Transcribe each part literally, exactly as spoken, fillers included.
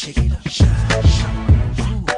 shake it up, shine, shine.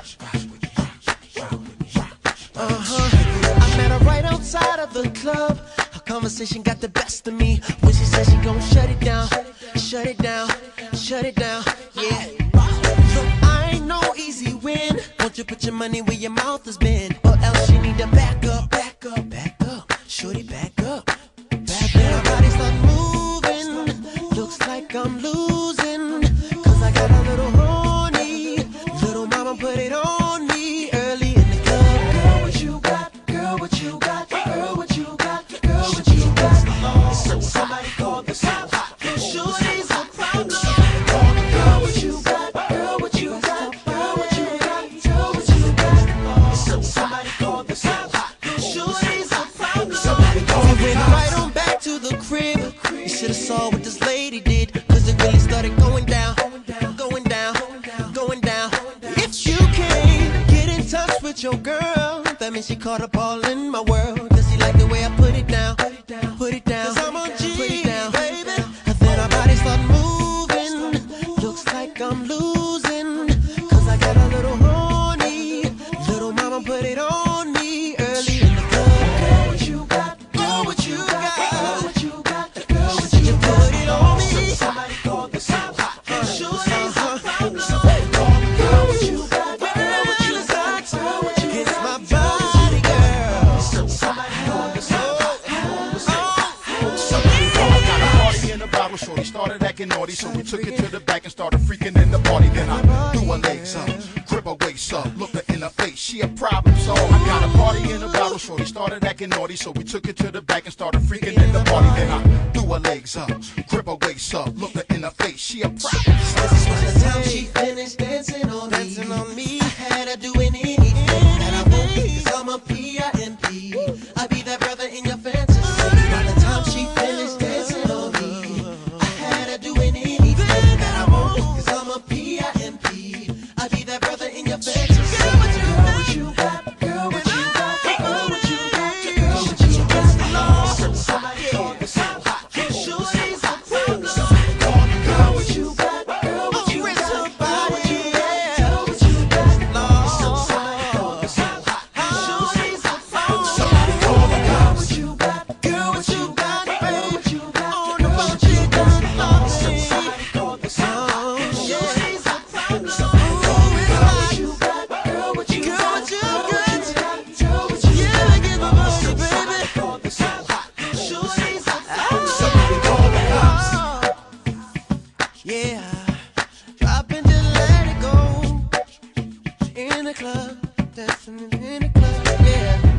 Uh-huh. I met her right outside of the club. Her conversation got the best of me. When she said she gon' shut it down, shut it down, shut it down, yeah. Look, I ain't no easy win. Won't you put your money where your mouth has been? Or else you need to back up, back up, back up. Shorty, back up, back up. Body start moving. Looks like I'm losing, cause I got a little horny. Little mama put it on me early in the club. Girl, what you got? Girl, what you got? Girl, what you got? Girl, what you got? So somebody call the sound. Shorty's a problem. Girl, what you got? Girl, what you got? Girl, what you got? Girl, what you got? So somebody call the sound. Shorty's a problem. We went right on back to the crib. You should've saw what this lady did, cause it really started going down, going down, going down. If you can't get in touch with your girl, that means she caught up all in my world. Does he like the way I put it down, put it down, cause I'm on G, put it down, baby. And then our bodies start moving. Looks like I'm losing, cause I got a little horny. Little mama put it on me early in the club. Girl, what you got? Girl, what you got? Girl, what you got? Girl, what you put it on me? Somebody call the sound. Shorty's a problem. Girl, what you got? Girl, what you got? Girl, what you got? It's my body, girl. Somebody call the sound. In the bottle, shorty started acting naughty, so we took it to the back and started freaking in the party. Then I threw her legs up, grip her waist up, looked her in the face, she a problem, so I got a party in the bottle. Shorty started acting naughty, so we took it to the back and started freaking in the party. Then I threw her legs up, grip her waist up, looked her in the face, she a problem. This was the time she finished dancing on me. Dancing on me. I had her doing anything that I want, cause I'm a P I M P. I be that brother in your fantasy. By the time she finished dancing on me, I had her doing anything that I want, cause I'm a P I M P. I be that brother in your fantasy. Girl, what you got? Girl, what you got? Girl, what you got? Girl, what you got? Somebody call the sound. Shorty's a problem. Girl, what you got? Girl, what you got? Girl, what you got? Girl, what you got? Somebody call the sound. Shorty's a problem. Girl, what you got? Girl, what you got? Girl, what you got? On the phone, she got somebody call the sound. Shorty's a problem. Girl, what you got? Girl, what you got? Girl, what you got? Girl, what you got? Yeah, get my money, baby. Call the sound. Shorty's a problem. Somebody call the cops. Yeah, dropping to let it go. In the club, dancing in the club, yeah.